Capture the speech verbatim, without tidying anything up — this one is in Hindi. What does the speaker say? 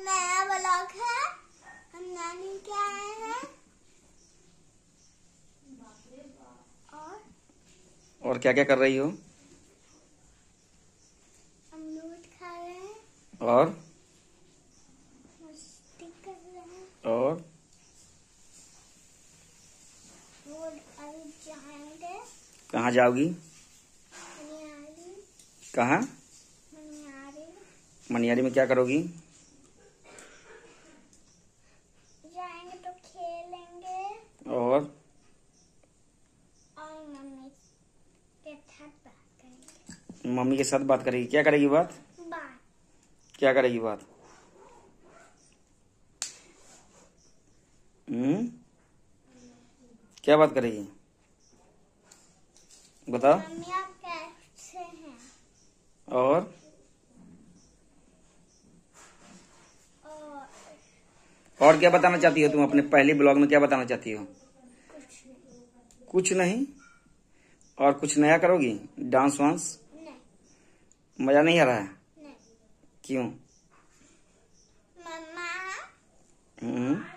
नया ब्लॉग है। हम नानी के आए हैं। और और क्या क्या कर रही हो? अमरूद खा रहे हैं और मस्ती कर रहे हैं। और वो अभी जाएंगे कहाँ जाओगी? मनियारी। कहाँ? मनियारी मनियारी में क्या करोगी? जाएंगे तो खेलेंगे और और मम्मी के साथ बात करेंगे। मम्मी के साथ बात करेगी। क्या करेगी बात? बात क्या करेगी बात? हम्म क्या बात करेगी बताओ। मम्मी आप कैसे हैं? और और और क्या बताना चाहती हो तुम? अपने पहले ब्लॉग में क्या बताना चाहती हो? कुछ नहीं। कुछ नहीं। और कुछ नया करोगी? डांस वांस? नहीं मजा नहीं आ रहा है? नहीं। क्यों? मम्मा हम्म